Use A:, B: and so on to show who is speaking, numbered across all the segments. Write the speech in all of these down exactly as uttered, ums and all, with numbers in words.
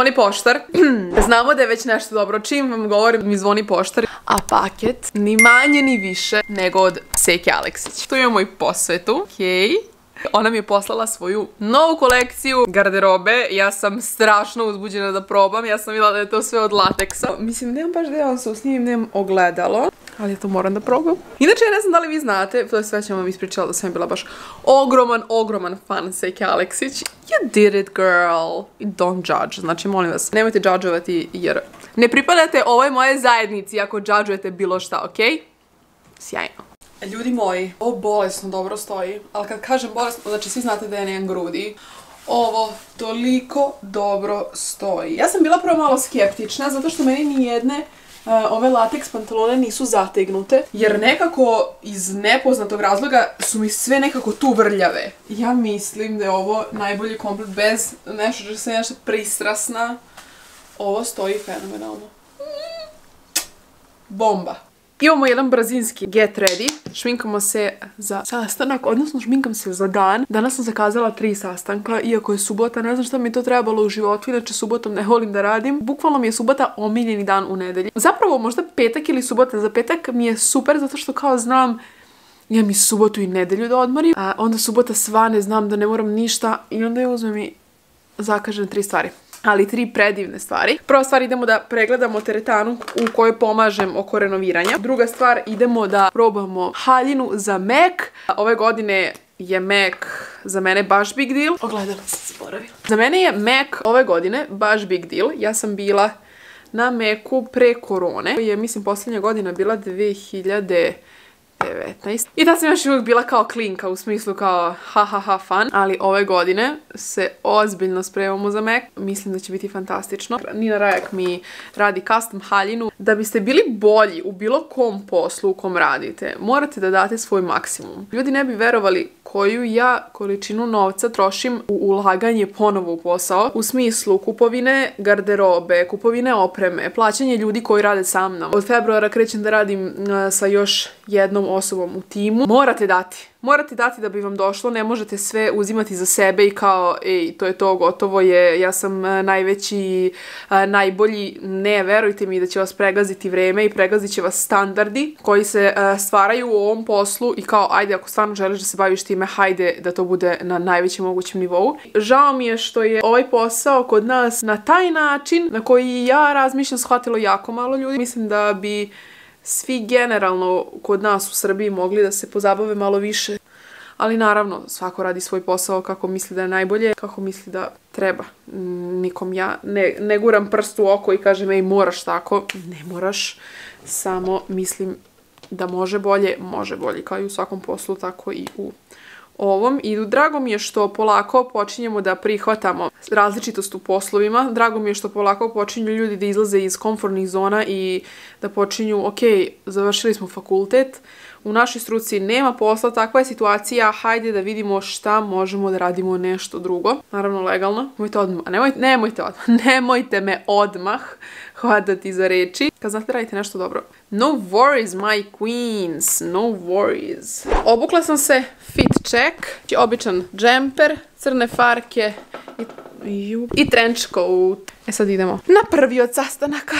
A: zvoni poštar. Znamo da je već nešto dobro. Čim vam govorim mi zvoni poštar. A paket ni manje ni više nego od Seke Aleksić. Tu imamo i posvetu. Okej. Ona mi je poslala svoju novu kolekciju garderobe. Ja sam strašno uzbuđena da probam. Ja sam vidjela da je to sve od lateksa. Mislim, nemam baš da ja vam se usnimim, nemam ogledalo. Ali ja to moram da probam. Inače, ja ne znam da li vi znate, to je sve ćemo vam ispričala da sam bila baš ogroman, ogroman fan Seke Aleksić. You did it, girl. Don't judge. Znači, molim vas, nemojte judgeovati jer ne pripadate ovoj moje zajednici ako judgeujete bilo šta, okej? Sjajno. Ljudi moji, ovo bolesno dobro stoji, ali kad kažem bolesno, znači svi znate da ja nemam grudi. Ovo toliko dobro stoji. Ja sam bila prvo malo skeptična, zato što meni nijedne uh, ove lateks pantalone nisu zategnute, jer nekako iz nepoznatog razloga su mi sve nekako tu vrljave. Ja mislim da je ovo najbolji komplet bez nešto što sam nešto pristrasna. Ovo stoji fenomenalno. Bomba. Imamo jedan brazinski get ready, šminkamo se za sastanak, odnosno šminkam se za dan. Danas sam zakazala tri sastanka, iako je subota, ne znam šta mi je to trebalo u životu, inače subotom ne volim da radim. Bukvalno mi je subota omiljeni dan u nedelji. Zapravo možda petak ili subota, za petak mi je super zato što kao znam imam i subotu i nedelju da odmorim, a onda subota svane, znam da ne moram ništa i onda je uzmem i zakažem tri stvari. Ali tri predivne stvari. Prva stvar, idemo da pregledamo teretanu u kojoj pomažem oko renoviranja. Druga stvar, idemo da probamo haljinu za Mac. Ove godine je Mac za mene baš big deal. Ogledala sam zaboravila. Za mene je Mac ove godine baš big deal. Ja sam bila na Macu pre korone. Je, mislim, posljednja godina bila dve hiljade devetnaeste. I tad sam još uvijek bila kao klinka, u smislu kao ha ha ha fun, ali ove godine se ozbiljno spremamo za Mac. Mislim da će biti fantastično. Nina Rajak mi radi custom haljinu. Da biste bili bolji u bilo kom poslu u kom radite, morate da date svoj maksimum. Ljudi ne bi verovali koju ja količinu novca trošim u ulaganje ponovo u posao. U smislu kupovine garderobe, kupovine opreme, plaćanje ljudi koji rade sa mnom. Od februara krećem da radim uh, sa još jednom osobom u timu. Morate dati. Morate dati da bi vam došlo, ne možete sve uzimati za sebe i kao, ej, to je to, gotovo je, ja sam uh, najveći, uh, najbolji. Ne, verujte mi da će vas pregaziti vreme i pregazit će vas standardi koji se uh, stvaraju u ovom poslu i kao, ajde, ako stvarno želiš da se baviš time, hajde da to bude na najvećem mogućem nivou. Žao mi je što je ovaj posao kod nas na taj način na koji ja razmišljam shvatilo jako malo ljudi. Mislim da bi svi generalno kod nas u Srbiji mogli da se pozabave malo više. Ali naravno, svako radi svoj posao kako misli da je najbolje, kako misli da treba. Nikom ja ne, ne guram prst u oko i kažem, ej, moraš tako. Ne moraš, samo mislim da može bolje, može bolje. Kao i u svakom poslu, tako i u ovom. I drago mi je što polako počinjemo da prihvatamo različitost u poslovima. Drago mi je što polako počinju ljudi da izlaze iz komfortnih zona i da počinju, ok, završili smo fakultet, u našoj struci nema posla, takva je situacija, hajde da vidimo šta možemo da radimo nešto drugo. Naravno legalno, nemojte odmah, nemojte, nemojte odmah, nemojte me odmah hvatati za reči. Kad znate radite nešto dobro. No worries, my queens, no worries. Obukla sam se, fit check, običan džemper, crne farke i, i trench coat. E sad idemo na prvi od sastanaka.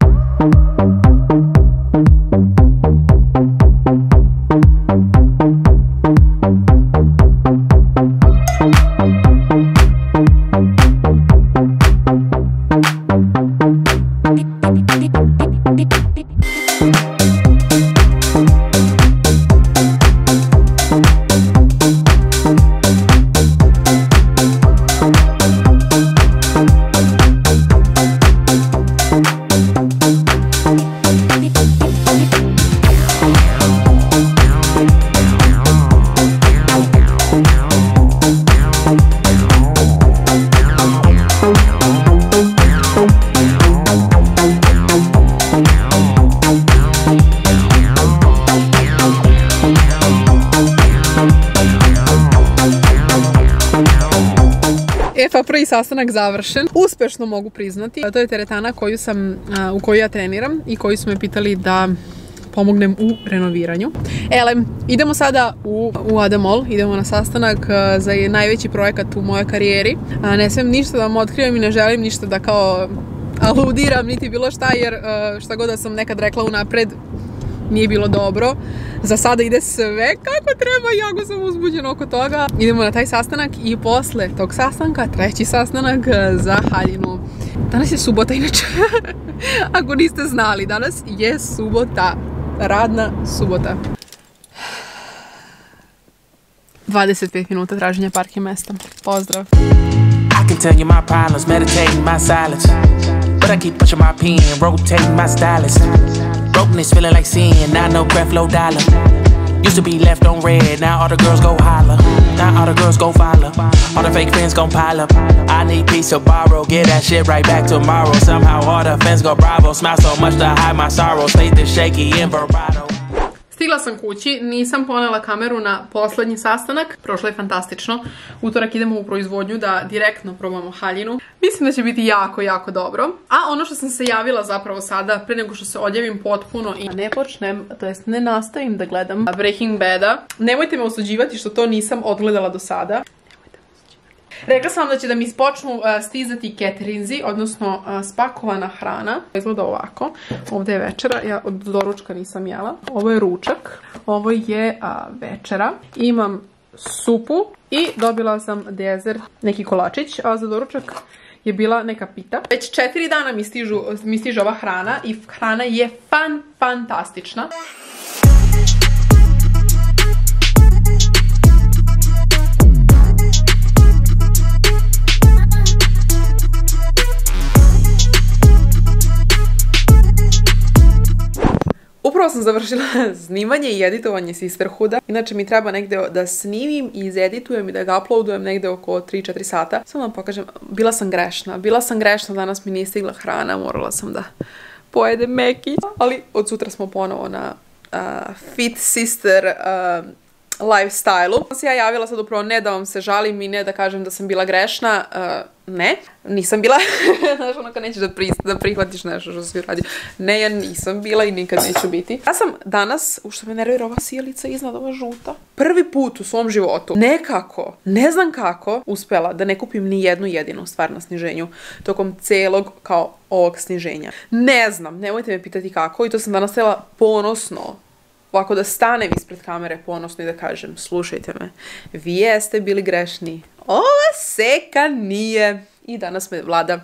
A: Pa prvi sastanak završen. Uspešno mogu priznati. To je teretana koju sam, u kojoj ja treniram i koji su me pitali da pomognem u renoviranju. Ele, idemo sada u, u Ada Mall, idemo na sastanak za najveći projekat u mojoj karijeri. Ne smijem ništa da vam otkrivam i ne želim ništa da kao aludiram, niti bilo šta, jer šta god da sam nekad rekla unapred, nije bilo dobro. Za sada ide sve kako treba i jako sam uzbuđena oko toga. Idemo na taj sastanak i posle tog sastanka, treći sastanak za haljinu. Danas je subota inače. Ako niste znali, danas je subota. Radna subota. dvadeset pet minuta traženja parking mesta. Pozdrav.
B: I can tell you my problems, meditating my silence. But I keep pushing my pen, rotating my stylus. Brokenness feeling like sin, now no breath, low dollar. Used to be left on red, now all the girls go holler. Now all the girls go follow. All the fake friends gon' pile up. I need peace to borrow, get that shit right back tomorrow. Somehow all the fans go bravo. Smile so much to hide my sorrow. Faith is shaky in bravado.
A: Stigla sam kući, nisam ponela kameru na poslednji sastanak, prošlo je fantastično. Utorak idemo u proizvodnju da direktno probamo haljinu. Mislim da će biti jako, jako dobro. A ono što sam se javila zapravo sada, pre nego što se odjavim potpuno i ne počnem, to jest ne nastavim da gledam Breaking Bada, nemojte me osuđivati što to nisam odgledala do sada. Rekla sam da će da mi počnu stizati caterinzi, odnosno spakovana hrana. Izgleda ovako. Ovdje je večera, ja od doručka nisam jela. Ovo je ručak, ovo je večera. Imam supu i dobila sam dezert, neki kolačić, a za doručak je bila neka pita. Već četiri dana mi, stižu, mi stiže ova hrana i hrana je fan, fantastična. Upravo sam završila snimanje i editovanje Sisterhooda. Inače mi treba negde da snimim i izeditujem i da ga uploadujem negde oko tri četiri sata. Samo vam pokažem, bila sam grešna. Bila sam grešna, danas mi nije stigla hrana, morala sam da pojedem Meki. Ali od sutra smo ponovo na uh, Fit Sister uh, lifestyle-u. Sam se ja javila sad upravo ne da vam se žalim i ne da kažem da sam bila grešna. Uh, ne, nisam bila. Znaš, ono kad nećeš da, pri, da prihvatiš nešto što si uradio. Ne, ja nisam bila i nikad neću biti. Ja sam danas, u što me nervira ova sijalica iznad, ova žuta, prvi put u svom životu nekako, ne znam kako, uspela da ne kupim ni jednu jedinu stvar na sniženju tokom celog kao ovog sniženja. Ne znam, nemojte me pitati kako i to sam danas htjela ponosno ovako da stanem ispred kamere ponosno i da kažem, slušajte me, vi jeste bili grešni, ova seka nije. I danas me Vlada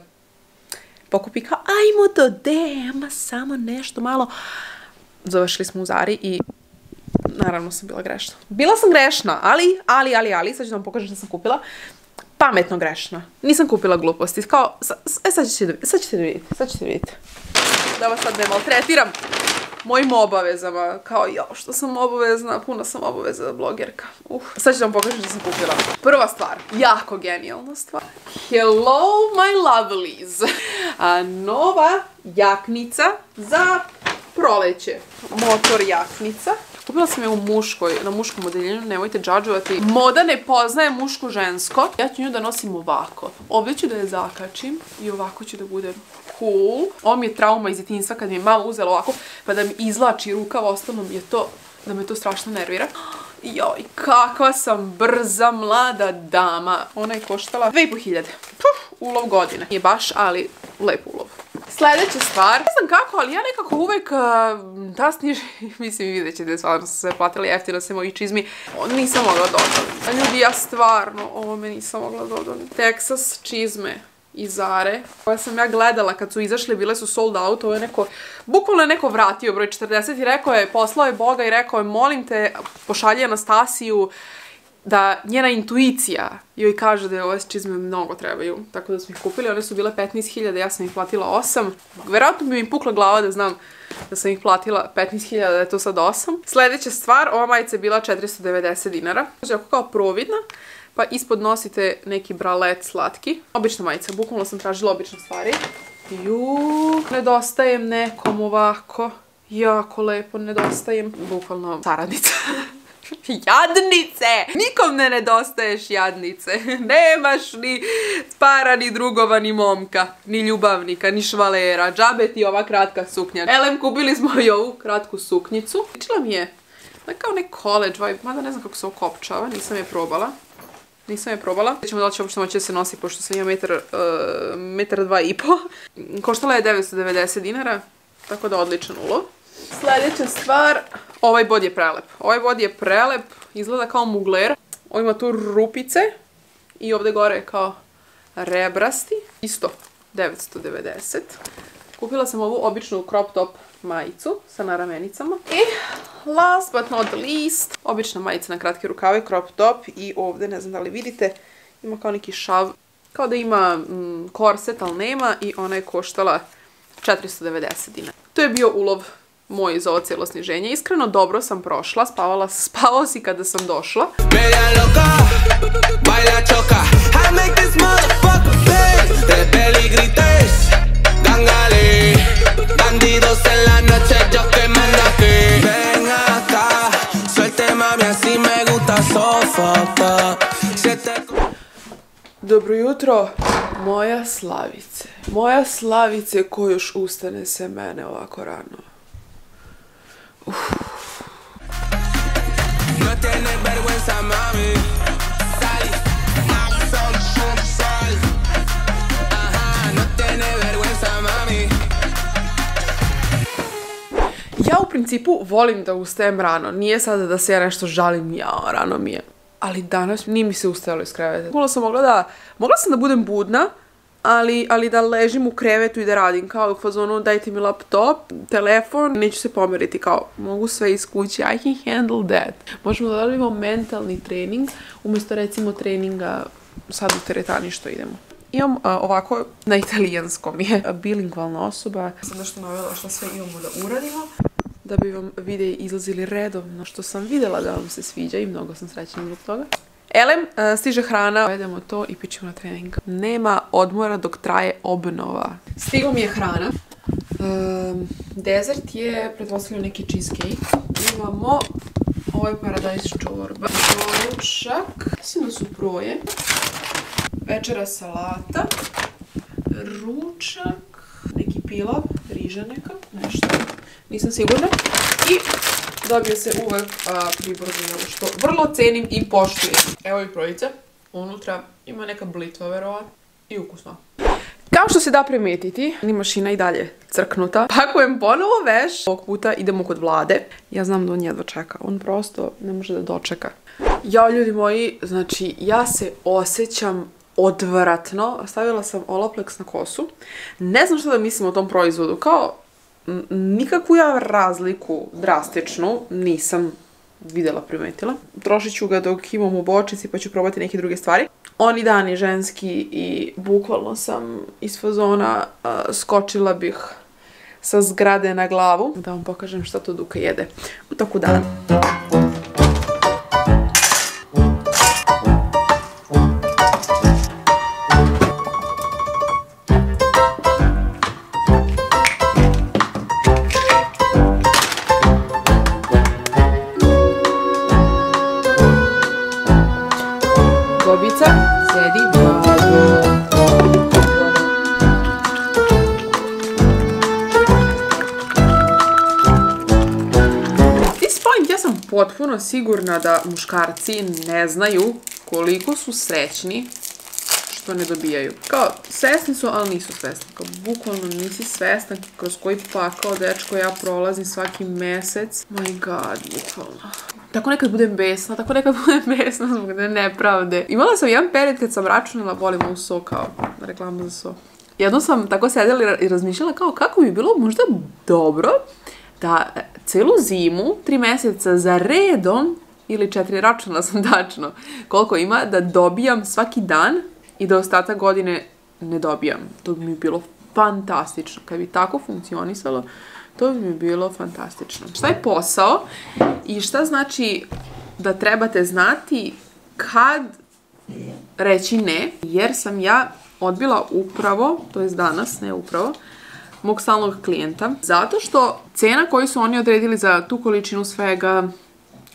A: pokupi kao, ajmo do dema, samo nešto malo. Završili smo u Zari i naravno sam bila grešna. Bila sam grešna, ali, ali, ali, ali, sad ću vam pokažem što sam kupila. Pametno grešna. Nisam kupila gluposti. Kao, e, sad ćete vidjeti, sad ćete vidjeti, sad ćete vidjeti. Da vas sad ne maltretiram mojim obavezama, kao jo, što sam obavezna, puno sam obavezna blogerka. Uh. Sad ću vam pokažem što sam kupila. Prva stvar, jako genijalna stvar. Hello my lovelies. A, nova jaknica za proleće. Motor jaknica. Kupila sam je u muškoj, na muškom odeljenju, nemojte džadžovati. Moda ne poznaje muško-žensko. Ja ću nju da nosim ovako. Ovdje ću da je zakačim i ovako ću da budem cool. Ovo mi je trauma iz djetinjstva kad mi je mama uzela ovako, pa da mi izlači rukav, ostalo mi je to, da me to strašno nervira. Joj, kakva sam brza mlada dama. Ona je koštala dve i po hiljade. Ulov godine. Nije baš, ali lep ulov. Sljedeća stvar, ne znam kako, ali ja nekako uvek ta sniž... Mislim, vidjet ćete, stvarno sam se platila jeftino se moji čizmi. Nisam mogla dodati. Ljudi, ja stvarno ovo me nisam mogla dodati. Texas čizme iz Zare, koje sam ja gledala kad su izašle, bile su sold out. Ovo je neko, bukvalno je neko vratio broj četrdeset i rekao je, poslao je Boga i rekao je, molim te, pošalji Anastasiju da njena intuicija joj kaže da ove čizme mnogo trebaju. Tako da smo ih kupili, one su bile petnaest hiljada, ja sam ih platila osam. Verovatno bi mi pukla glava da znam da sam ih platila petnaest hiljada, da je to sad osam. Sljedeća stvar, ova majica je bila četiristo devedeset dinara. Znači, kao providna, pa ispod nosite neki bralet slatki. Obična majica, bukvalno sam tražila obične stvari. Juuu, nedostajem nekom ovako. Jako lepo, nedostajem. Bukvalno saradnica. Jadnice! Nikom ne nedostaješ jadnice. Nemaš ni para, ni drugova, ni momka, ni ljubavnika, ni švalera. Džabe ti ova kratka suknja. Elem, kupili smo i ovu kratku suknjicu. Ličila mi je da kao nek college vibe, mada ne znam kako se okopčava, nisam je probala. Nisam je probala. Ćemo da li će uopšte moći da se nosi, pošto sam ima metar, uh, metar dva i po. Koštala je devetsto devedeset dinara, tako da odličan ulov. Sljedeća stvar, ovaj bod je prelep. Ovaj bod je prelep, izgleda kao mugler. Ovo ima tu rupice i ovdje gore je kao rebrasti. Isto devetsto devedeset. Kupila sam ovu običnu crop top majicu sa naramenicama. I last but not least, obična majica na kratke rukave, crop top. I ovdje, ne znam da li vidite, ima kao neki šav. Kao da ima mm, korset, ali nema. I ona je koštala četiristo devedeset dinara. To je bio ulov moj za ovo cijelo sniženje. Iskreno dobro sam prošla, spavala, spavao si kada sam došla. Dobro jutro, moja Slavice. Moja Slavice ko još ustane se mene ovako rano. Uf. Ja u principu volim da ustajem rano. Nije sada da se ja nešto žalim, ja, rano mi je. Ali danas nije mi se ustajalo iz kreveta. Mogla sam, mogla da, mogla sam da budem budna, ali, ali da ležim u krevetu i da radim. Kao u fazonu dajte mi laptop, telefon, neću se pomeriti. Kao mogu sve iz kuće, I can handle that. Možemo da radimo mentalni trening, umjesto recimo treninga sad u teretani što idemo. Imam uh, ovako, na italijanskom je bilingvalna osoba. Sam nešto navela što sve imamo da uradimo, da bi vam videi izlazili redovno, što sam vidjela da vam se sviđa i mnogo sam srećna zbog toga. Elem, uh, stiže hrana, pojedemo to i pićemo na trening. Nema odmora dok traje obnova. Stigla mi je hrana. Um, dezert je pretpostavljeno neki cheesecake. Imamo ovaj paradajz čorba. Doručak, mislim da su proje. Večera salata. Ručak, neki pilav, riža neka, nešto. Nisam sigurna. I dobije se uvek pribor za jelo, što vrlo cenim i poštujem. Evo i projice. Unutra ima neka blitva, verovatno. I ukusno. Kao što se da primetiti, ni mašina i dalje crknuta. Pakujem ponovo veš. Ovog puta idemo kod Vlade. Ja znam da on jedva čeka. On prosto ne može da dočeka. Ja, ljudi moji, znači, ja se osjećam odvratno. Stavila sam Olaplex na kosu. Ne znam što da mislim o tom proizvodu. Kao, nikakvu ja razliku drastičnu nisam vidjela, primetila. Trošit ću ga dok imam u bočici pa ću probati neke druge stvari. Oni dani ženski i bukvalno sam iz fazona uh, skočila bih sa zgrade na glavu. Da vam pokažem šta to Duka jede u toku dana. Gobica, sedi blago. At this point ja sam potpuno sigurna da muškarci ne znaju koliko su srećni što ne dobijaju. Kao, svesni su, ali nisu svesni. Kao, bukvalno nisi svestan kroz koji pakao dečko ja prolazim svaki mesec. My god, bukvalno. Tako nekad budem besna, tako nekad budem besna zbog te nepravde. Imala sam jedan period kad sam računala, volim ovu so kao reklama za so. Jednom sam tako sedela i razmišljala kao kako bi bilo možda dobro da celu zimu, tri mjeseca za redom, ili četiri, računala sam tačno koliko ima, da dobijam svaki dan i da ostatak godine ne dobijam. To bi mi bilo fantastično. Kad bi tako funkcionisalo, to bi mi bilo fantastično. Šta je posao i šta znači da trebate znati kad reći ne, jer sam ja odbila upravo, to jest danas, ne upravo, mog stalnog klijenta, zato što cena koju su oni odredili za tu količinu svega,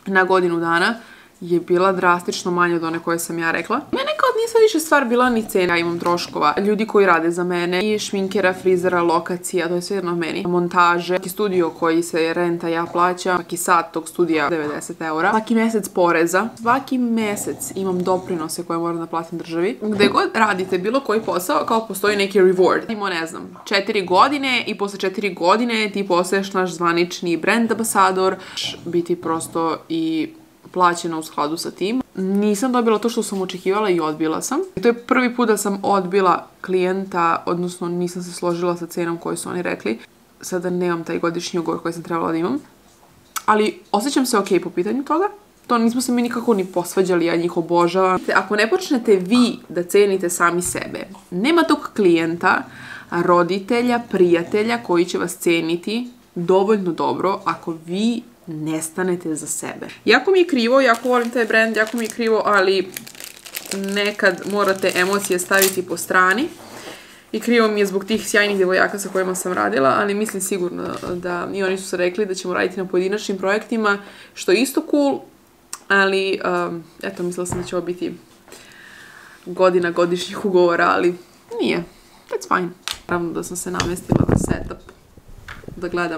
A: na godinu dana je bila drastično manja od one koje sam ja rekla. Mene kao nisam više stvar bila ni cena. Ja imam troškova, ljudi koji rade za mene, i šminkera, frizera, lokacija, to je sve jedno meni. Montaže, svaki studio koji se renta ja plaćam, svaki sat tog studija devedeset eura, svaki mesec poreza, svaki mesec imam doprinose koje moram da platim državi. Gde god radite bilo koji posao, kao postoji neki reward. Imamo, ne znam, četiri godine i posle četiri godine ti postaješ naš zvanični brand ambasador, biti prosto i plaćena u skladu sa tim. Nisam dobila to što sam očekivala i odbila sam. I to je prvi put da sam odbila klijenta, odnosno nisam se složila sa cenom koju su oni rekli. Sada nemam taj godišnji ugovor koji sam trebala da imam. Ali osjećam se okej po pitanju toga. To nismo se mi nikako ni posvađali, ja njih obožavam. Ako ne počnete vi da cenite sami sebe, nema tog klijenta, roditelja, prijatelja koji će vas ceniti dovoljno dobro ako vi nestanete za sebe. Jako mi je krivo, jako volim taj brand, jako mi je krivo, ali nekad morate emocije staviti po strani. I krivo mi je zbog tih sjajnih djevojaka sa kojima sam radila, ali mislim sigurno da i oni su se rekli da ćemo raditi na pojedinačnim projektima, što je isto cool, ali um, eto, mislila sam da će ovo biti godina godišnjih ugovora, ali nije. That's fine. Naravno da sam se namestila na setup, da gledam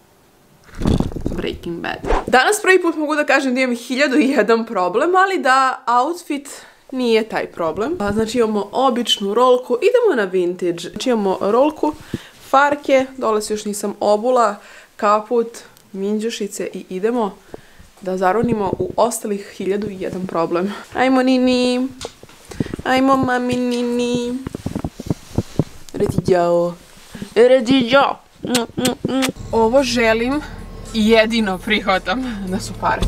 A: Breaking Bad. Danas prvi put mogu da kažem da imam hiljadu i jedan problem, ali da outfit nije taj problem. Znači imamo običnu rolku, idemo na vintage. Znači imamo rolku, farke, dole se još nisam obula, kaput, minđušice i idemo da zaronimo u ostalih hiljadu i jedan problem. Ajmo Nini, ajmo mami Nini. Redi jao, redi jao. Ovo želim i jedino prihvatam da su pare.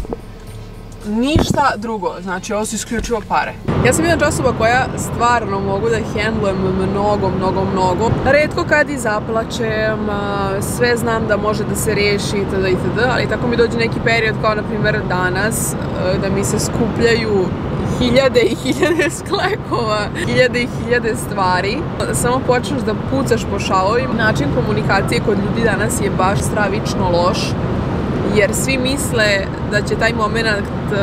A: Ništa drugo, znači ovo su isključivo pare. Ja sam jedna osoba koja stvarno mogu da handlujem mnogo, mnogo, mnogo. Retko kad i zaplačem, sve znam da može da se riješi itd. itd. Ali tako mi dođe neki period kao na primjer danas, da mi se skupljaju hiljade i hiljade sklekova, hiljade i hiljade stvari. Samo počneš da pucaš po šavovima. Način komunikacije kod ljudi danas je baš stravično loš, jer svi misle da će taj moment uh,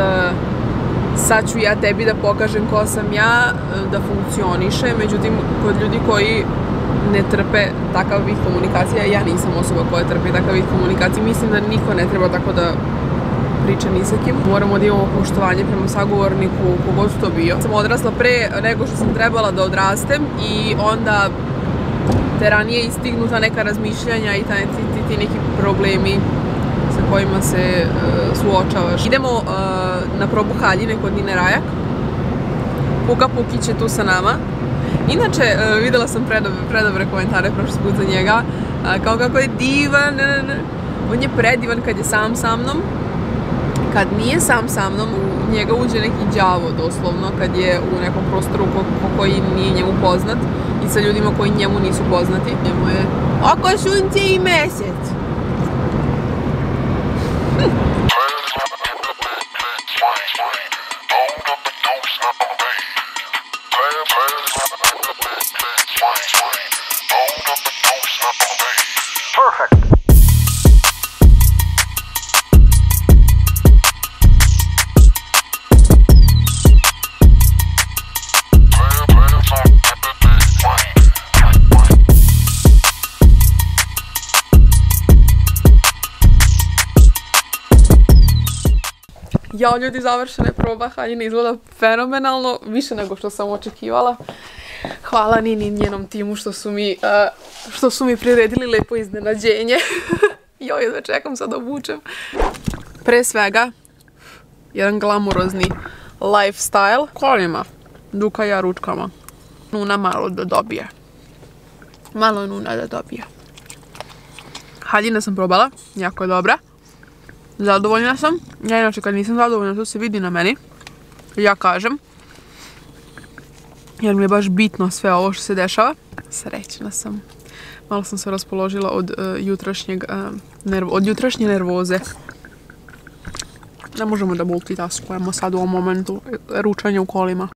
A: sad ću ja tebi da pokažem ko sam ja, da funkcioniše, međutim kod ljudi koji ne trpe takav vid komunikacija, ja nisam osoba koja trpi takav vid komunikacije, mislim da niko ne treba tako da priča ni sa kim. Moramo da imamo poštovanje prema sagovorniku, kogod su to bio. Sam odrasla pre nego što sam trebala da odrastem i onda te ranije istignuta neka razmišljanja i taj, ti, ti, ti neki problemi sa kojima se uh, suočavaš. Idemo uh, na probu haljine kod Nine Rajak. Puka Pukić je tu sa nama. Inače, uh, videla sam predobre, predobre komentare prošli put za njega. Uh, kao kako je divan. On je predivan kad je sam sa mnom. Kad nije sam sa mnom, u njega uđe neki đavo doslovno, kad je u nekom prostoru ko, ko koji nije njemu poznat i sa ljudima koji njemu nisu poznati. Njemu je oko sunce i mesec.
C: Perfect.
A: Jao ljudi, završena je proba haljine, izgleda fenomenalno, više nego što sam očekivala. Hvala Nini i njenom timu što su mi, uh, što su mi priredili lepo iznenađenje. Joj, jedva čekam sad da obučem. Pre svega, jedan glamurozni lifestyle. Kolima, Duka ja ručkama. Nuna malo da dobije. Malo Nuna da dobije. Haljina sam probala, jako je dobra. Zadovoljna sam. Ja inače kad nisam zadovoljna, to se vidi na meni. Ja kažem. Jer mi je baš bitno sve ovo što se dešava. Srećna sam. Malo sam se raspoložila od, uh, jutrašnjeg, uh, nervo, od jutrašnje nervoze. Ne možemo da multitaskujemo sad u ovom momentu ručanja u kolima.